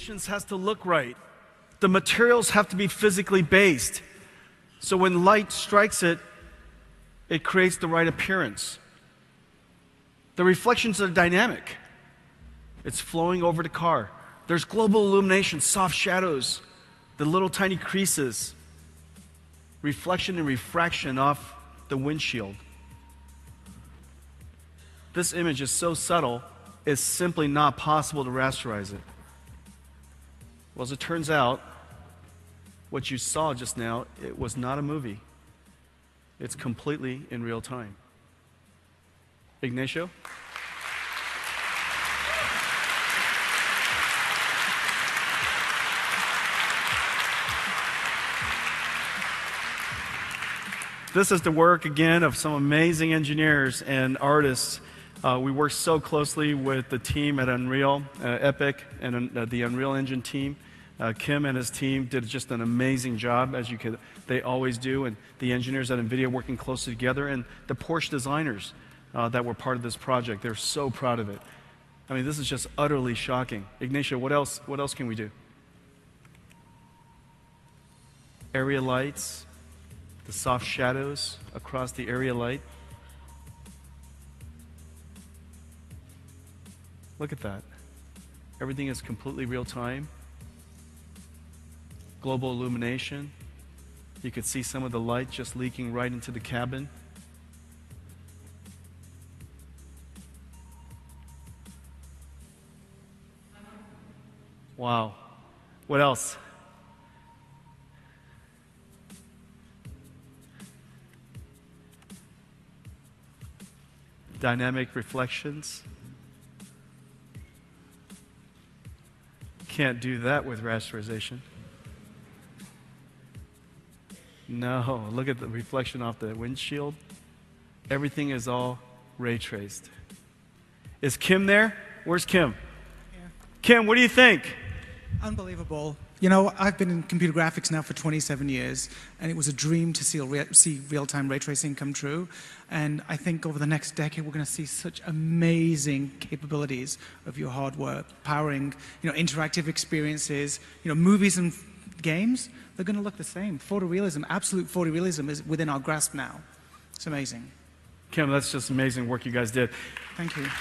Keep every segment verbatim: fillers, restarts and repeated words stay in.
reflections has to look right. The materials have to be physically based. So when light strikes it, it creates the right appearance. The reflections are dynamic. It's flowing over the car. There's global illumination, soft shadows, the little tiny creases, reflection and refraction off the windshield. This image is so subtle, it's simply not possible to rasterize it. Well, as it turns out, what you saw just now, it was not a movie. It's completely in real time. Ignacio? This is the work, again, of some amazing engineers and artists. Uh, we work so closely with the team at Unreal, uh, Epic, and uh, the Unreal Engine team. Uh, Kim and his team did just an amazing job, as you could, they always do, and the engineers at NVIDIA working closely together, and the Porsche designers uh, that were part of this project. They're so proud of it. I mean, this is just utterly shocking. Ignacio, what else, what else can we do? Area lights, the soft shadows across the area light. Look at that. Everything is completely real time. Global illumination. You could see some of the light just leaking right into the cabin. Wow. What else? Dynamic reflections. Can't do that with rasterization. No, look at the reflection off the windshield. Everything is all ray traced. Is Kim there? Where's Kim? Yeah. Kim, what do you think? Unbelievable. You know, I've been in computer graphics now for twenty-seven years, and it was a dream to see, re see real-time ray tracing come true. And I think over the next decade, we're going to see such amazing capabilities of your hardware, powering, you know, interactive experiences, you know, movies and games. They're going to look the same. Photorealism, absolute photorealism is within our grasp now. It's amazing. Kim, that's just amazing work you guys did. Thank you.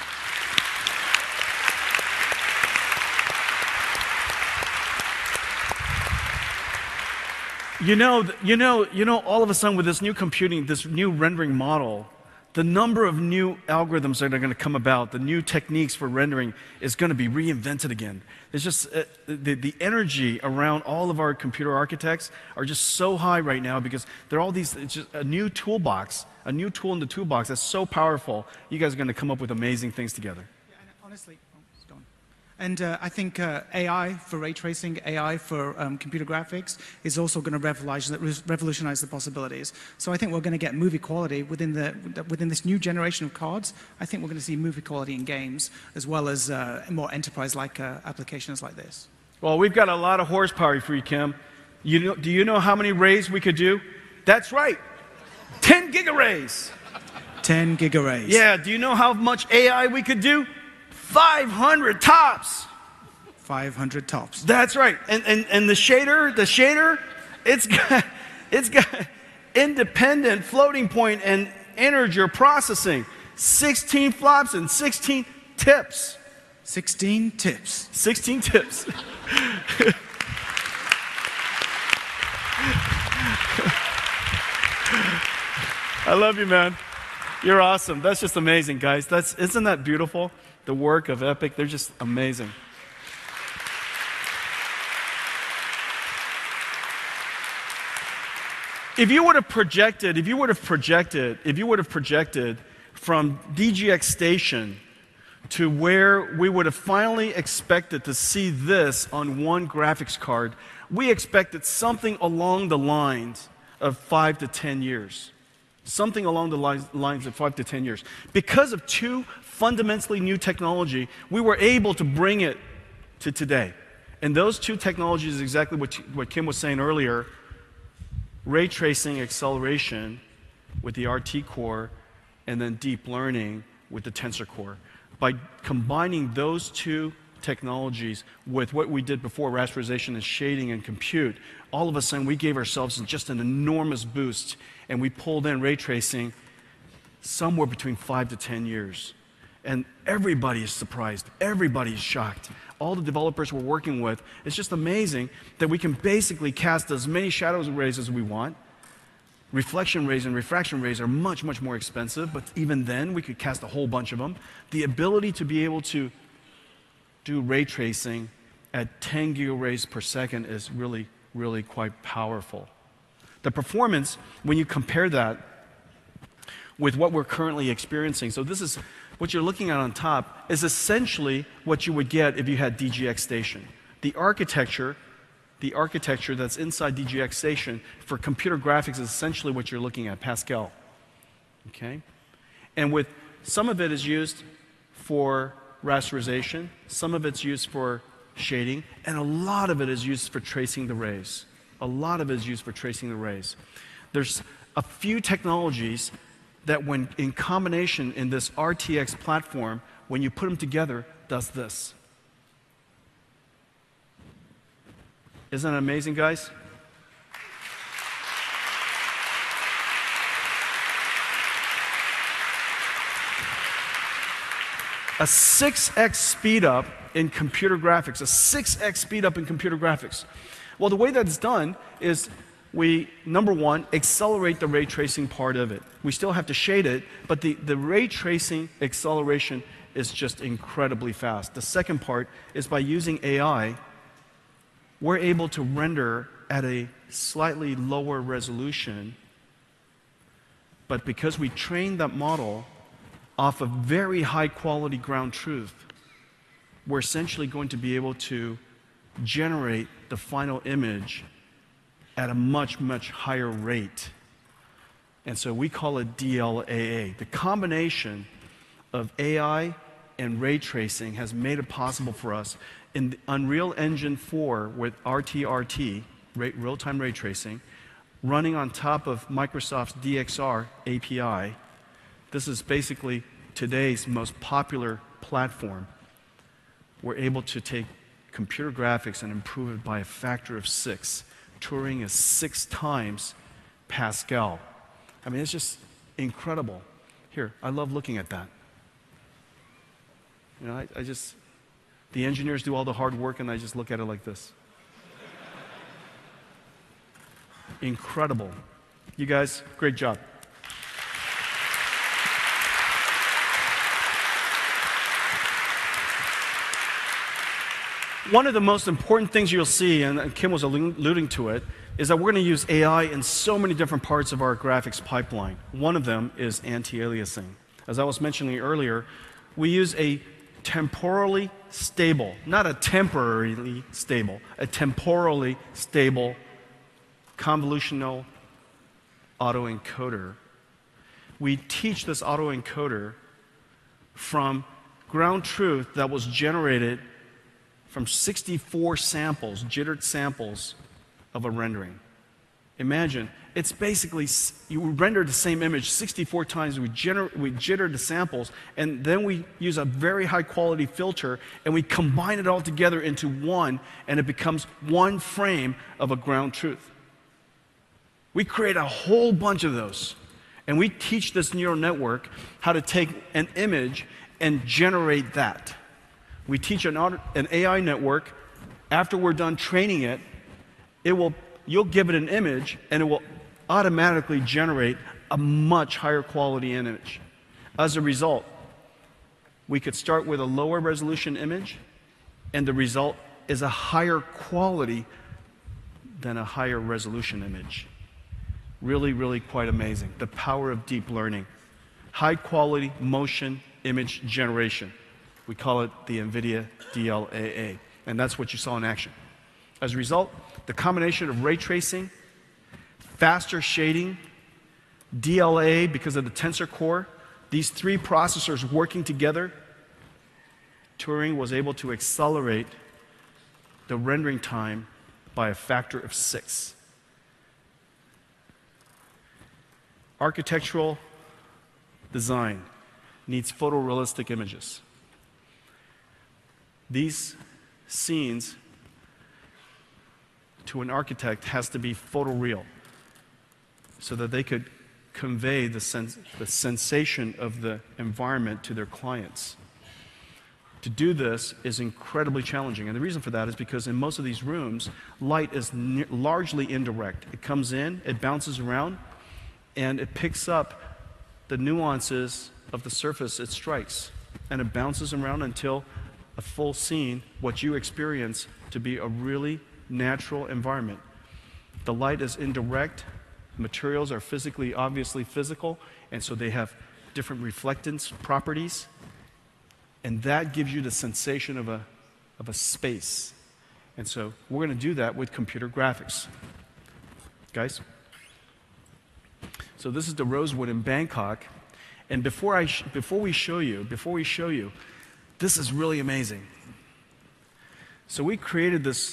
You know, you know, you know, all of a sudden with this new computing, this new rendering model, the number of new algorithms that are going to come about, the new techniques for rendering is going to be reinvented again. It's just, uh, the, the energy around all of our computer architects are just so high right now because there are all these, it's just a new toolbox, a new tool in the toolbox that's so powerful. You guys are going to come up with amazing things together. Yeah, and honestly, oh, it's gone. And uh, I think uh, A I for ray tracing, A I for um, computer graphics is also going to revolutionize, revolutionize the possibilities. So I think we're going to get movie quality within, the, within this new generation of cards. I think we're going to see movie quality in games as well as uh, more enterprise-like uh, applications like this. Well, we've got a lot of horsepower for you, Kim. You know, do you know how many rays we could do? That's right, ten gigaраys. ten gigaраys. Yeah, do you know how much A I we could do? five hundred tops. five hundred tops. That's right. And, and, and the shader, the shader, it's got, it's got independent floating point and integer processing. sixteen flops and sixteen tips. sixteen tips. sixteen tips. I love you, man. You're awesome. That's just amazing, guys. That's, isn't that beautiful? The work of Epic, they're just amazing. If you would have projected, if you would have projected, if you would have projected from D G X Station to where we would have finally expected to see this on one graphics card, we expected something along the lines of five to ten years. Something along the lines of five to ten years. Because of two fundamentally new technology, we were able to bring it to today. And those two technologies is exactly what, what Kim was saying earlier. Ray tracing acceleration with the R T core, and then deep learning with the Tensor Core. By combining those two technologies with what we did before, rasterization and shading and compute, all of a sudden we gave ourselves just an enormous boost, and we pulled in ray tracing somewhere between five to ten years. And everybody is surprised. Everybody is shocked. All the developers we're working with, it's just amazing that we can basically cast as many shadow rays as we want. Reflection rays and refraction rays are much, much more expensive, but even then we could cast a whole bunch of them. The ability to be able to do ray tracing at ten gigaраys per second is really, really quite powerful. The performance, when you compare that with what we're currently experiencing, so this is what you're looking at on top, is essentially what you would get if you had D G X Station. The architecture, the architecture that's inside D G X Station for computer graphics is essentially what you're looking at, Pascal. Okay? And with some of it is used for rasterization, some of it's used for shading, and a lot of it is used for tracing the rays. A lot of it is used for tracing the rays. There's a few technologies that when in combination in this R T X platform, when you put them together, does this. Isn't that amazing, guys? A six X speed up in computer graphics, a six X speed up in computer graphics. Well, the way that's done is we, number one, accelerate the ray tracing part of it. We still have to shade it, but the, the ray tracing acceleration is just incredibly fast. The second part is by using A I, we're able to render at a slightly lower resolution, but because we trained that model off of very high quality ground truth, we're essentially going to be able to generate the final image at a much, much higher rate. And so we call it D L A A. The combination of A I and ray tracing has made it possible for us in Unreal Engine four with R T R T, real-time ray tracing, running on top of Microsoft's D X R A P I. This is basically today's most popular platform. We're able to take computer graphics and improve it by a factor of six. Turing is six times Pascal. I mean, it's just incredible. Here, I love looking at that. You know, I, I just, the engineers do all the hard work and I just look at it like this. Incredible. You guys, great job. One of the most important things you'll see, and Kim was alluding to it, is that we're going to use A I in so many different parts of our graphics pipeline. One of them is anti-aliasing. As I was mentioning earlier, we use a temporally stable, not a temporarily stable, a temporally stable convolutional autoencoder. We teach this autoencoder from ground truth that was generated from sixty-four samples, jittered samples of a rendering. Imagine, it's basically, you render the same image sixty-four times, we, gener we jitter the samples, and then we use a very high quality filter, and we combine it all together into one, and it becomes one frame of a ground truth. We create a whole bunch of those, and we teach this neural network how to take an image and generate that. We teach an, an A I network, after we're done training it, it will, you'll give it an image and it will automatically generate a much higher quality image. As a result, we could start with a lower resolution image and the result is a higher quality than a higher resolution image. Really, really quite amazing. The power of deep learning. High quality motion image generation. We call it the NVIDIA D L A A, and that's what you saw in action. As a result, the combination of ray tracing, faster shading, D L A A because of the tensor core, these three processors working together, Turing was able to accelerate the rendering time by a factor of six. Architectural design needs photorealistic images. these scenes to an architect has to be photoreal so that they could convey the, sens the sensation of the environment to their clients. To do this is incredibly challenging, and the reason for that is because in most of these rooms, light is largely indirect. It comes in, it bounces around, and it picks up the nuances of the surface it strikes, and it bounces around until a full scene, what you experience to be a really natural environment. The light is indirect, materials are physically, obviously physical, and so they have different reflectance properties. And that gives you the sensation of a, of a space. And so we're going to do that with computer graphics. Guys? So this is the Rosewood in Bangkok. And before, I sh before we show you, before we show you, this is really amazing. So we created this,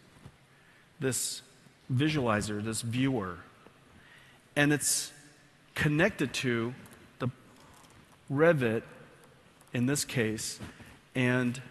this visualizer, this viewer. And it's connected to the Revit, in this case, and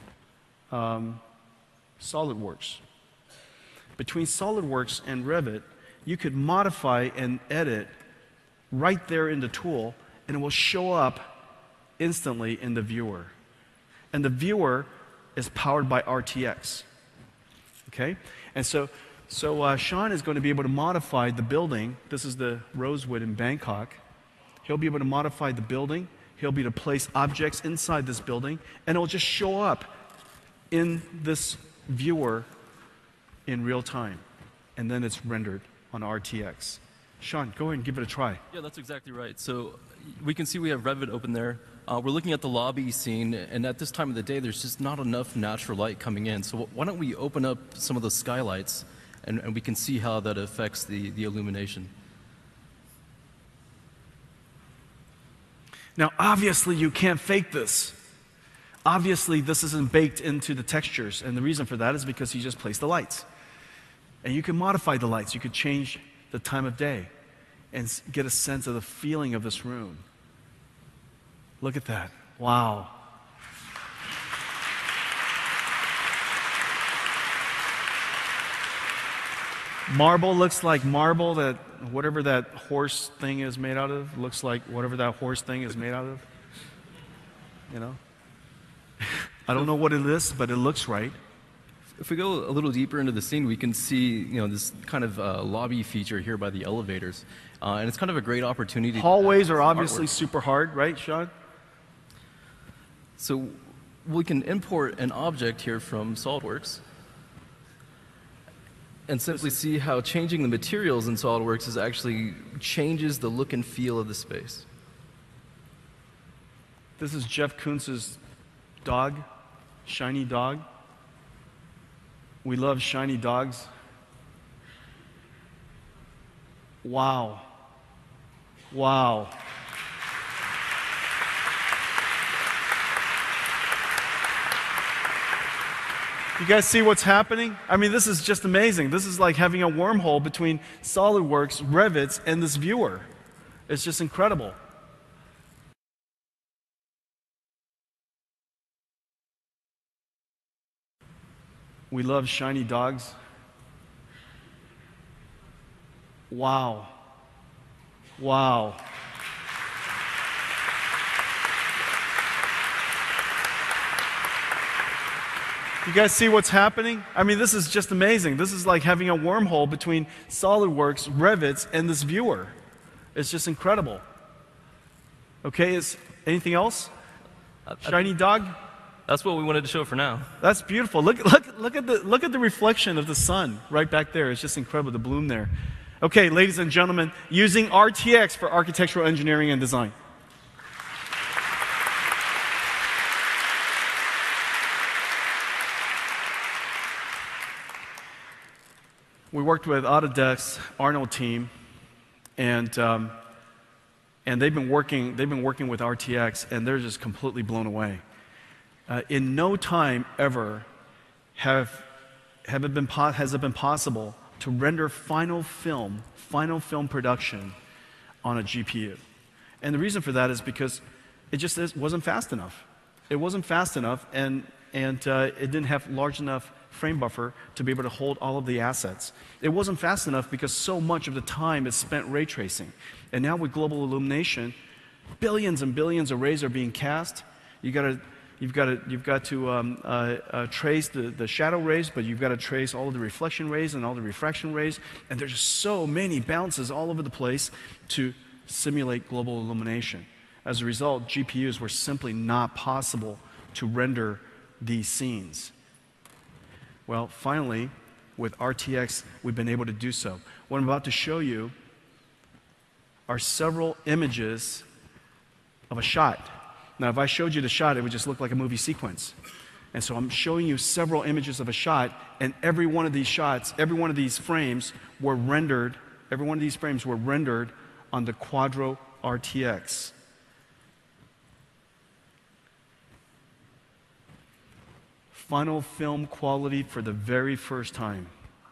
um, SolidWorks. Between SolidWorks and Revit, you could modify and edit right there in the tool, and it will show up instantly in the viewer. And the viewer is powered by R T X. Okay? And so, so uh, Sean is going to be able to modify the building. This is the Rosewood in Bangkok. He'll be able to modify the building. He'll be able to place objects inside this building, and it will just show up in this viewer in real time. And then it's rendered on R T X. Sean, go ahead and give it a try. Yeah, that's exactly right. So we can see we have Revit open there. Uh, we're looking at the lobby scene, and at this time of the day, there's just not enough natural light coming in. So why don't we open up some of the skylights, and, and we can see how that affects the, the illumination. Now, obviously, you can't fake this. Obviously, this isn't baked into the textures, and the reason for that is because you just place the lights. And you can modify the lights. You could change the time of day and get a sense of the feeling of this room. Look at that. Wow. Marble looks like marble, that whatever that horse thing is made out of looks like whatever that horse thing is made out of. You know? I don't know what it is, but it looks right. If we go a little deeper into the scene, we can see, you know, this kind of uh, lobby feature here by the elevators. Uh, and it's kind of a great opportunity. Hallways are obviously super hard, right, Sean? So we can import an object here from SolidWorks and simply see how changing the materials in SolidWorks is actually changes the look and feel of the space. This is Jeff Koontz's dog, shiny dog. We love shiny dogs. Wow. Wow. You guys see what's happening? I mean, this is just amazing. This is like having a wormhole between SolidWorks, Revit, and this viewer. It's just incredible. We love shiny dogs. Wow. Wow. You guys see what's happening? I mean, this is just amazing. This is like having a wormhole between SolidWorks, Revit, and this viewer. It's just incredible. Okay, is anything else? Shiny dog? That's what we wanted to show for now. That's beautiful. Look, look, look, at the, look at the reflection of the sun right back there. It's just incredible, the bloom there. Okay, ladies and gentlemen, using R T X for architectural engineering and design. We worked with Autodesk's Arnold team, and um, and they've been working. They've been working with R T X, and they're just completely blown away. Uh, in no time ever have have it been has it been possible to render final film, final film production on a G P U, and the reason for that is because it just is, wasn't fast enough. It wasn't fast enough, and and uh, it didn't have large enough frame buffer to be able to hold all of the assets. It wasn't fast enough because so much of the time is spent ray tracing. And now with global illumination, billions and billions of rays are being cast. You gotta, you've got to, you've got to um, uh, uh, trace the, the shadow rays, but you've got to trace all of the reflection rays and all the refraction rays. And there's just so many bounces all over the place to simulate global illumination. As a result, G P Us were simply not possible to render these scenes. Well, finally, with R T X, we've been able to do so. What I'm about to show you are several images of a shot. Now, if I showed you the shot, it would just look like a movie sequence. And so I'm showing you several images of a shot, and every one of these shots, every one of these frames were rendered, every one of these frames were rendered on the Quadro R T X. Final film quality for the very first time.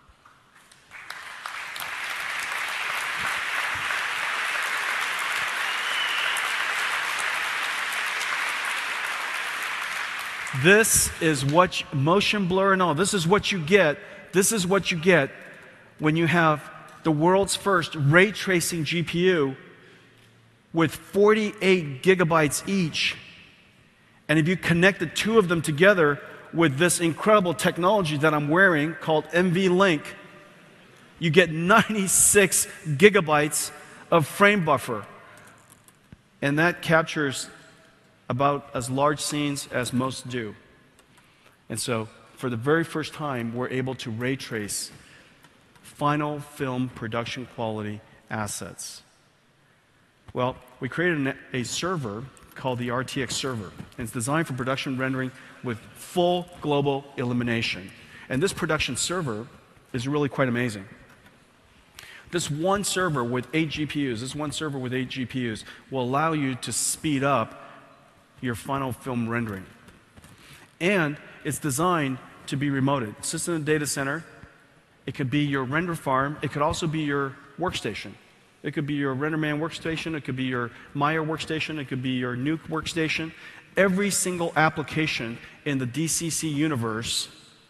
This is what you, motion blur and all, this is what you get, this is what you get when you have the world's first ray tracing G P U with forty-eight gigabytes each. And if you connect the two of them together with this incredible technology that I'm wearing called NVLink, you get ninety-six gigabytes of frame buffer. And that captures about as large scenes as most do. And so, for the very first time, we're able to ray trace final film production quality assets. Well, we created a server called the R T X server, and it's designed for production rendering with full global illumination. And this production server is really quite amazing. This one server with eight G P Us, this one server with eight G P Us will allow you to speed up your final film rendering. And it's designed to be remoted. It sits in a data center. It could be your render farm. It could also be your workstation. It could be your RenderMan workstation. It could be your Maya workstation. It could be your Nuke workstation. Every single application in the D C C universe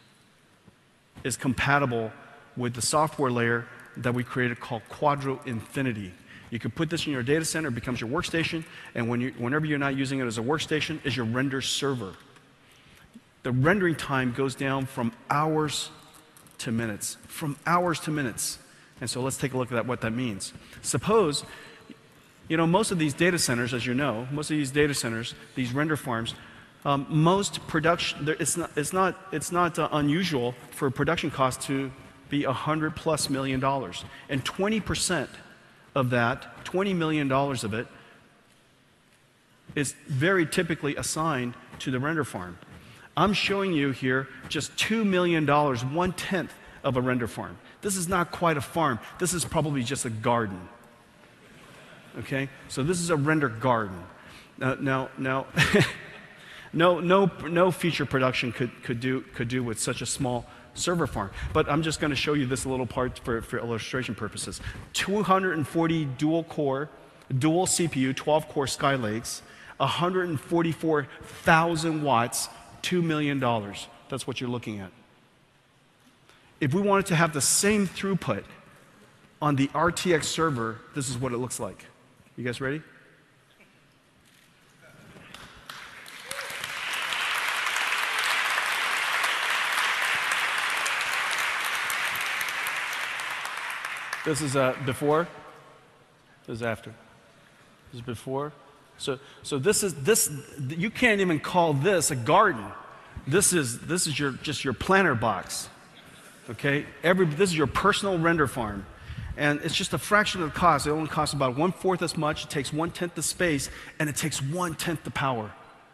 is compatible with the software layer that we created called Quadro Infinity. You can put this in your data center, it becomes your workstation, and when you, whenever you're not using it as a workstation, is your render server. The rendering time goes down from hours to minutes, from hours to minutes. And so let's take a look at that, what that means. Suppose, you know, most of these data centers, as you know, most of these data centers, these render farms, um, most production, it's not, it's not, it's not uh, unusual for production costs to be a hundred plus million dollars. And twenty percent of that, twenty million dollars of it, is very typically assigned to the render farm. I'm showing you here just two million dollars, one-tenth of a render farm. This is not quite a farm. This is probably just a garden. Okay? So this is a render garden. Now, now, now no, no, no feature production could, could, do, could do with such a small server farm. But I'm just going to show you this little part for, for illustration purposes. two hundred forty dual core, dual C P U, twelve core Skylakes, one hundred forty-four thousand watts, two million dollars. That's what you're looking at. If we wanted to have the same throughput on the R T X server, this is what it looks like. You guys ready? This is uh, before. This is after. This is before. So, so this is this. You can't even call this a garden. This is this is your just your planter box. Okay. Every this is your personal render farm, and it's just a fraction of the cost. It only costs about one fourth as much. It takes one tenth the space, and it takes one tenth the power.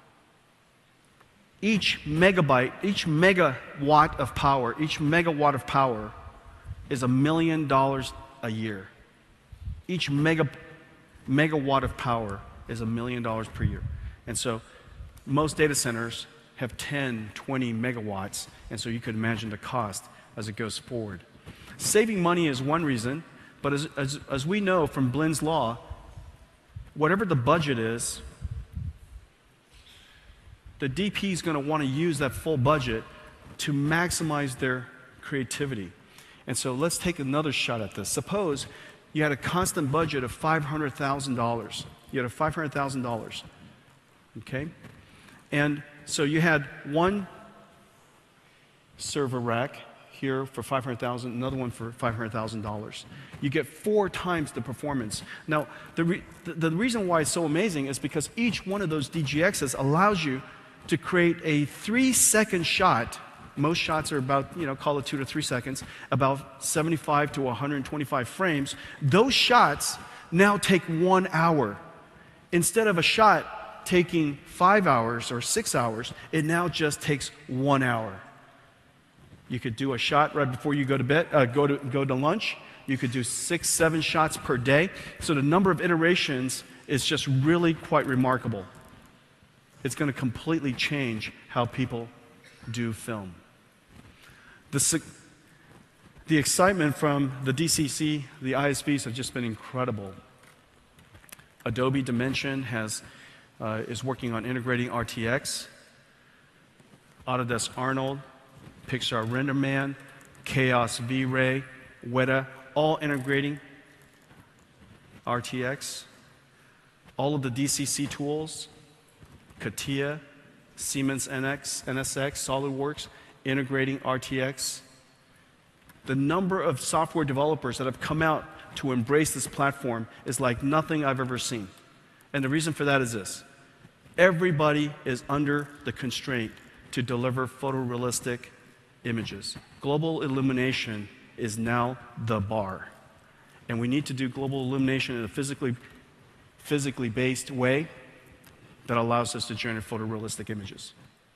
Each megabyte, each megawatt of power, each megawatt of power is a million dollars a year. Each mega, megawatt of power is a million dollars per year. And so most data centers have ten, twenty megawatts, and so you could imagine the cost as it goes forward. Saving money is one reason, but as, as, as we know from Blind's Law, whatever the budget is, the D P is going to want to use that full budget to maximize their creativity. And so let's take another shot at this. Suppose you had a constant budget of five hundred thousand dollars. You had a five hundred thousand dollars, okay? And so you had one server rack here for five hundred thousand dollars, another one for five hundred thousand dollars. You get four times the performance. Now, the, re the, the reason why it's so amazing is because each one of those D G Xs allows you to create a three-second shot. Most shots are about, you know, call it two to three seconds, about seventy-five to one hundred twenty-five frames. Those shots now take one hour. Instead of a shot taking five hours or six hours, it now just takes one hour. You could do a shot right before you go to bed, uh, go to go to lunch. You could do six, seven shots per day. So the number of iterations is just really quite remarkable. It's going to completely change how people do film. The, the excitement from the D C C, the I S Vs, have just been incredible. Adobe Dimension has, uh, is working on integrating R T X. Autodesk Arnold, Pixar RenderMan, Chaos V-Ray, Weta, all integrating R T X. All of the D C C tools, CATIA, Siemens N X, N S X, SolidWorks, integrating R T X. The number of software developers that have come out to embrace this platform is like nothing I've ever seen. And the reason for that is this. Everybody is under the constraint to deliver photorealistic images. Global illumination is now the bar. And we need to do global illumination in a physically, physically based way that allows us to generate photorealistic images.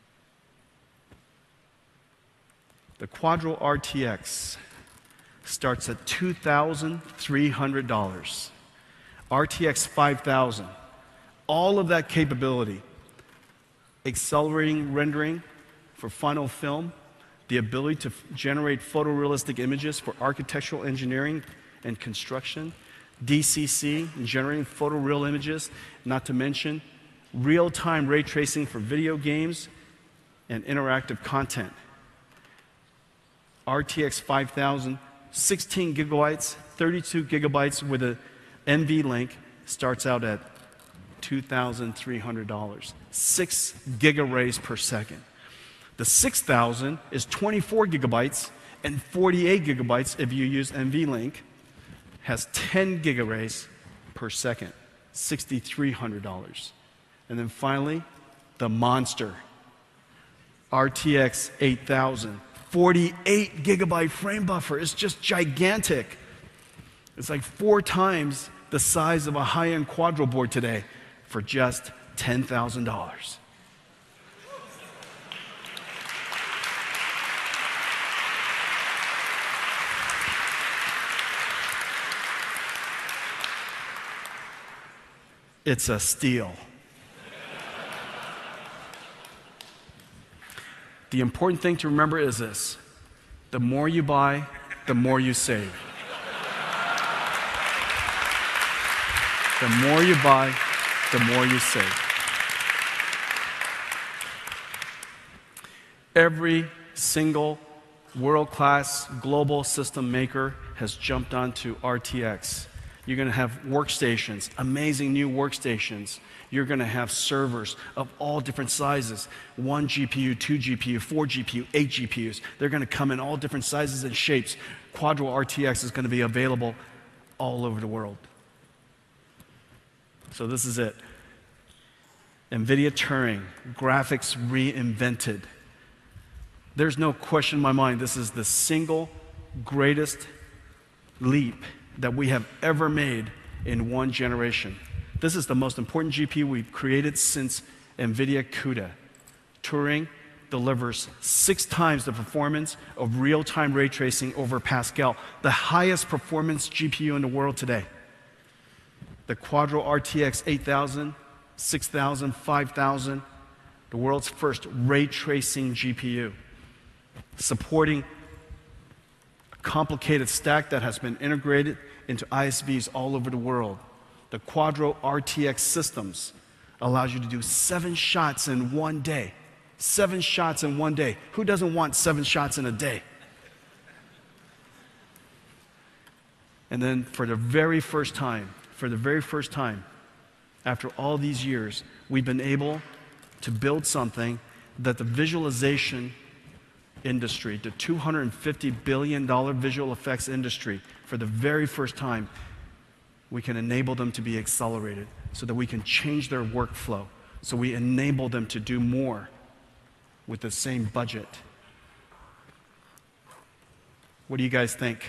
The Quadro R T X starts at two thousand three hundred dollars. R T X five thousand. All of that capability, accelerating rendering for final film, the ability to generate photorealistic images for architectural engineering and construction, D C C, generating photoreal images, not to mention real-time ray tracing for video games and interactive content. R T X five thousand, sixteen gigabytes, thirty-two gigabytes with a N V link, starts out at two thousand three hundred dollars, six gigaраys per second. The six thousand is twenty-four gigabytes and forty-eight gigabytes if you use N V link, has ten gigaраys per second, six thousand three hundred dollars. And then finally, the monster, R T X eight thousand, forty-eight gigabyte frame buffer. It's just gigantic. It's like four times the size of a high-end Quadro board today for just ten thousand dollars. It's a steal. The important thing to remember is this: the more you buy, the more you save. The more you buy, the more you save. Every single world-class global system maker has jumped onto R T X. You're going to have workstations, amazing new workstations. You're going to have servers of all different sizes. One G P U, two G P U, four G P U, eight G P Us. They're going to come in all different sizes and shapes. Quadro R T X is going to be available all over the world. So this is it. NVIDIA Turing, graphics reinvented. There's no question in my mind, this is the single greatest leap that we have ever made in one generation. This is the most important G P U we've created since NVIDIA CUDA. Turing delivers six times the performance of real-time ray tracing over Pascal, the highest performance G P U in the world today. The Quadro R T X eight thousand, six thousand, five thousand, the world's first ray tracing G P U, supporting a complicated stack that has been integrated into I S Vs all over the world. The Quadro R T X systems allows you to do seven shots in one day. Seven shots in one day. Who doesn't want seven shots in a day? And then for the very first time, for the very first time, after all these years, we've been able to build something that the visualization industry, the two hundred fifty billion dollar visual effects industry, for the very first time, we can enable them to be accelerated so that we can change their workflow, so we enable them to do more with the same budget. What do you guys think?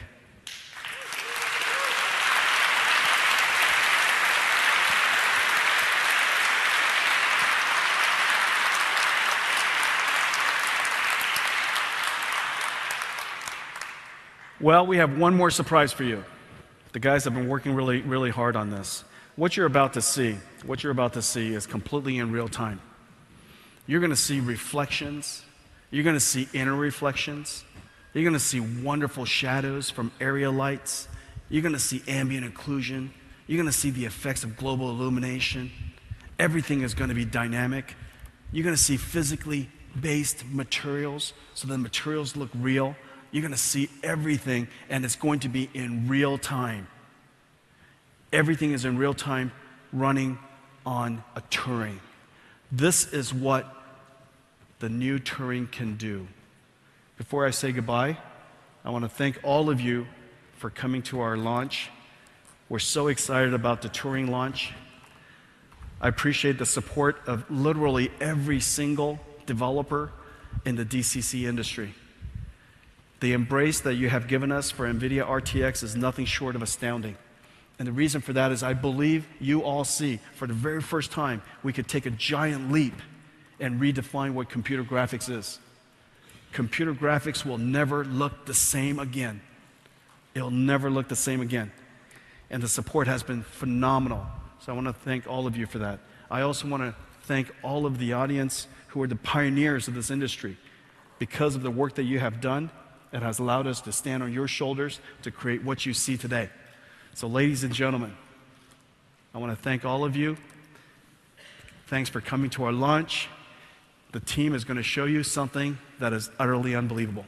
Well, we have one more surprise for you. The guys have been working really, really hard on this. What you're about to see, what you're about to see is completely in real time. You're going to see reflections. You're going to see inner reflections. You're going to see wonderful shadows from area lights. You're going to see ambient occlusion. You're going to see the effects of global illumination. Everything is going to be dynamic. You're going to see physically based materials, so the materials look real. You're going to see everything, and it's going to be in real time. Everything is in real time, running on a Turing. This is what the new Turing can do. Before I say goodbye, I want to thank all of you for coming to our launch. We're so excited about the Turing launch. I appreciate the support of literally every single developer in the D C C industry. The embrace that you have given us for NVIDIA R T X is nothing short of astounding. And the reason for that is I believe you all see, for the very first time, we could take a giant leap and redefine what computer graphics is. Computer graphics will never look the same again. It'll never look the same again. And the support has been phenomenal. So I want to thank all of you for that. I also want to thank all of the audience who are the pioneers of this industry. Because of the work that you have done, it has allowed us to stand on your shoulders to create what you see today. So ladies and gentlemen, I want to thank all of you. Thanks for coming to our launch. The team is going to show you something that is utterly unbelievable.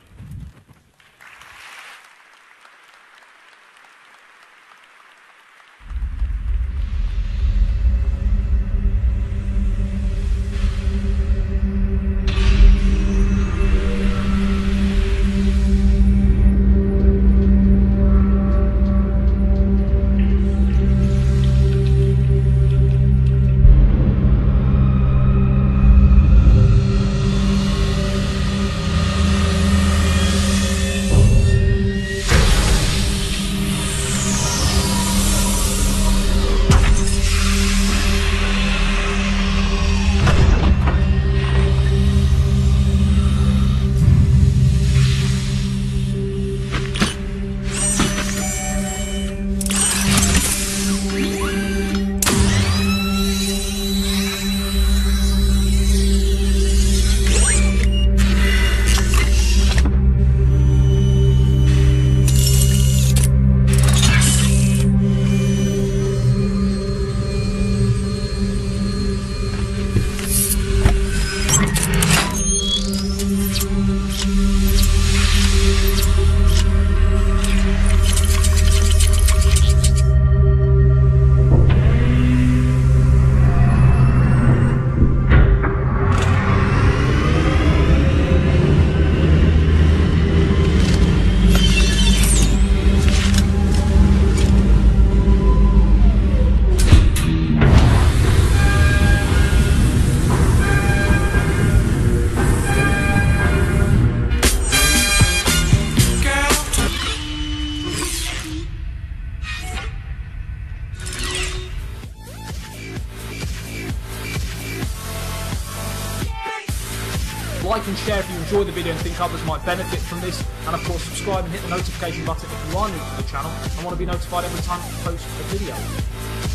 Like and share if you enjoy the video and think others might benefit from this, and of course subscribe and hit the notification button if you are new to the channel and want to be notified every time I post a video.